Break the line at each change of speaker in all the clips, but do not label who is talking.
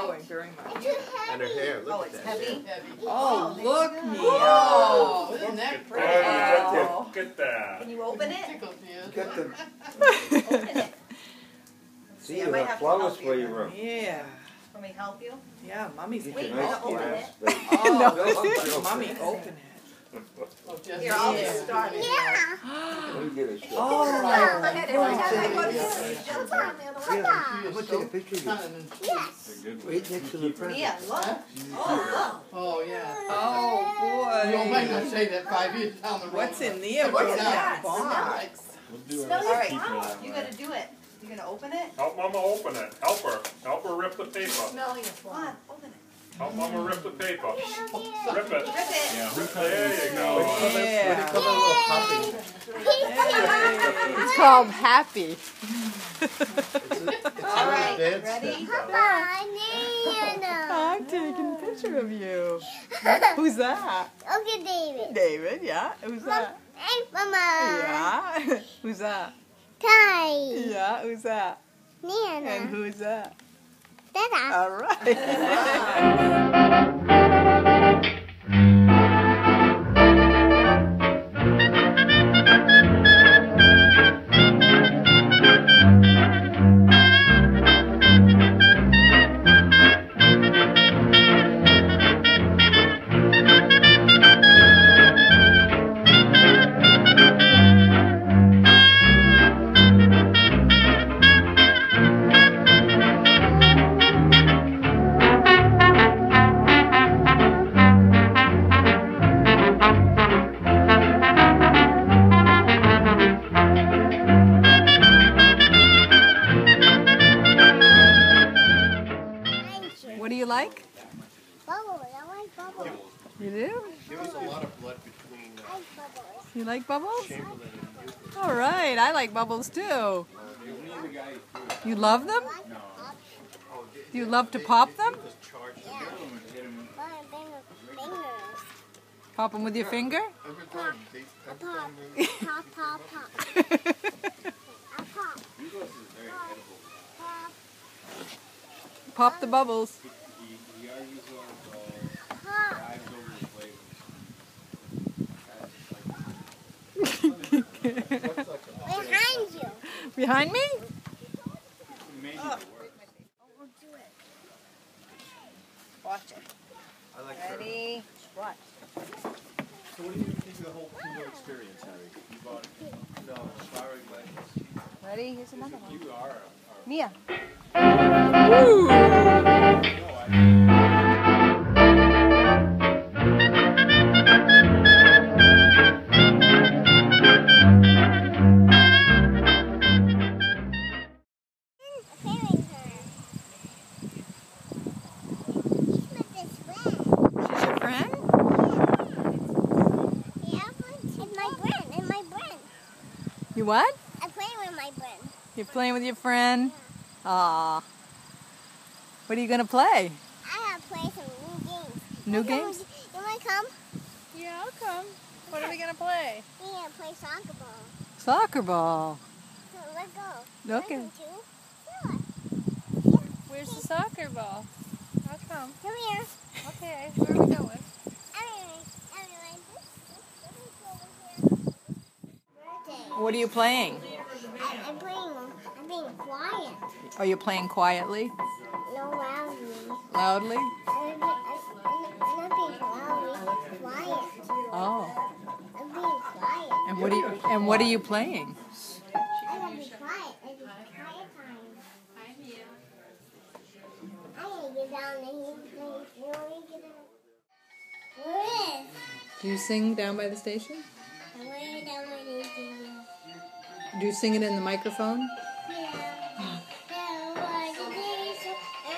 going very much.
And her hair, look
Oh,
at
it's
that.
heavy?
Oh, look, Mia.
Oh, isn't that pretty?
Oh.
Look at that.
Can you open it?
Get the,
Open it.
see,
I
you
might
have
have to
flowers
help
for
you.
your room.
Yeah.
Can we help you?
Yeah, Mommy's
Get
Wait,
your
you
nice
gotta open
glass
it.
plate.
Oh, Mommy, open it.
Here, I'll
Yeah.
get started.
Let me get a shot.
Oh,
Look at it. Every time I go to the
Yeah, I'm gonna take a picture of you. Right next to the present.
Mia, look. Oh,
Oh, yeah.
oh
You might not
boy.
say that 5 years down the road.
What's in there? What's in that box?
look. Smell your flower. You gotta do it. You gonna open it?
Help Mama open it. Help her. Help her rip the paper.
Smelling a flower. Open it.
Help Mama rip the paper. Rip it.
Rip it.
There you go.
Yeah.
Come a little hopping.
It's called Happy.
All right, ready?
I'm taking a picture of you. Who's that?
Okay, David.
David, yeah. Who's that?
Hey, Mama.
Yeah. Who's that?
Ty.
Yeah, who's that? And
Nana.
who's that?
Dada.
All right. What do you like?
Bubbles. I like bubbles.
You do?
There was a lot of blood between
I like bubbles.
You like bubbles?
Chamberlain and Euclid.
All right, I like bubbles too. You love them? Do you love to pop them?
Fingers.
Pop them with your finger?
Pop. Pop. Pop. Pop. Pop. Pop. Pop.
Pop the bubbles.
Pop. Behind you.
Behind me?
Watch it.
I like her.
Ready? Watch.
So what do you think of the whole Pluto experience, Harry? You bought it? No, Flowery Glasses.
Ready? Here's another one.
You are.
Mia.
Preparing her. She's with this friend.
She's your friend?
Yeah, it's my friend. And my friend.
You what?
I'm playing with my friend.
You're playing with your friend? Aw. What are you going to play?
I have to play some new games.
New
You
games?
You want to come?
Yeah, I'll come. What are we going to play?
We need to play soccer ball.
Soccer ball.
So let's go.
Okay.
1, 2, 3.
Where's the soccer ball? I'll come.
Come here.
Okay, where are we going?
Everyone.
What are you playing?
I'm being quiet.
Are you playing quietly?
No loudly.
Loudly?
I'm not being loudly. Quiet.
Oh.
I'm being quiet.
And what are you playing?
I gotta be quiet. It's quiet time. Hi, Mia. I gotta get down there. You want me to get down? Where is?
Do you sing down by the station?
I'm way down by the station.
Do you sing it in the microphone?
Yeah. Down by the station.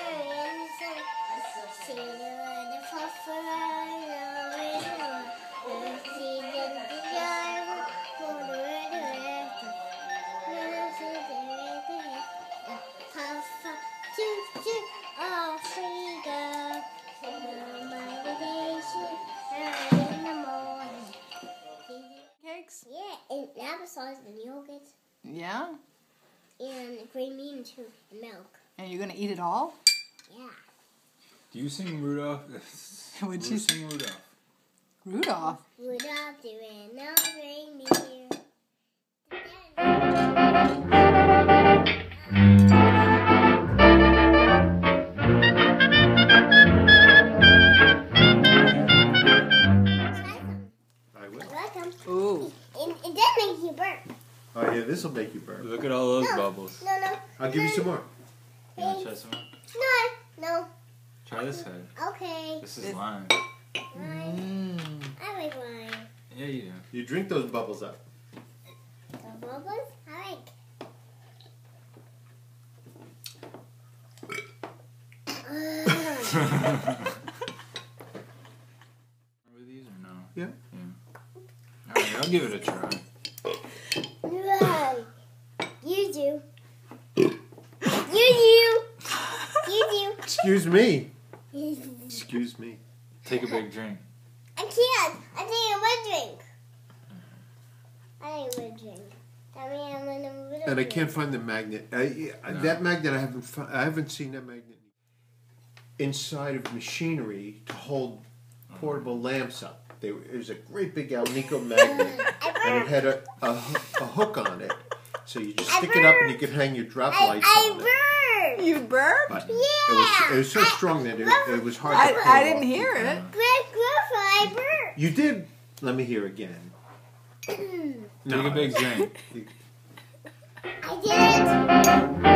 See the
Cakes?
Yeah, and applesauce and yogurt
Yeah?
and green bean too, and milk.
And you're going to eat it all?
Yeah.
Do you sing Rudolph?
Would she
sing Rudolph?
Rudolph.
Rudolph the red-nosed reindeer.
I will.
Welcome.
Ooh.
It does make you burp.
Oh yeah, this will make you burp.
Look at all those bubbles.
No.
I'll give you some more.
You want to try some more?
No.
Try this side.
Okay.
This is lime.
Lime. I like lime.
Yeah, you do.
You drink those bubbles up.
The bubbles? I like.
Remember these or no?
Yeah.
Alright, I'll give it a try.
No. You do. You do.
Excuse me. Excuse me.
Take a big drink.
I can't. I think I would drink. That means I'm in the middle.
And I can't find the magnet. That magnet I haven't seen that magnet inside of machinery to hold portable lamps up. It was a great big Alnico magnet, and it had a hook on it, so you just stick it up and you could hang your drop lights on it.
I
You burped?
But
Yeah.
it was so strong that it was hard to pull
I
off.
didn't hear it.
Grandpa, I burped.
You did. Let me hear again.
Take a big drink.
I did it.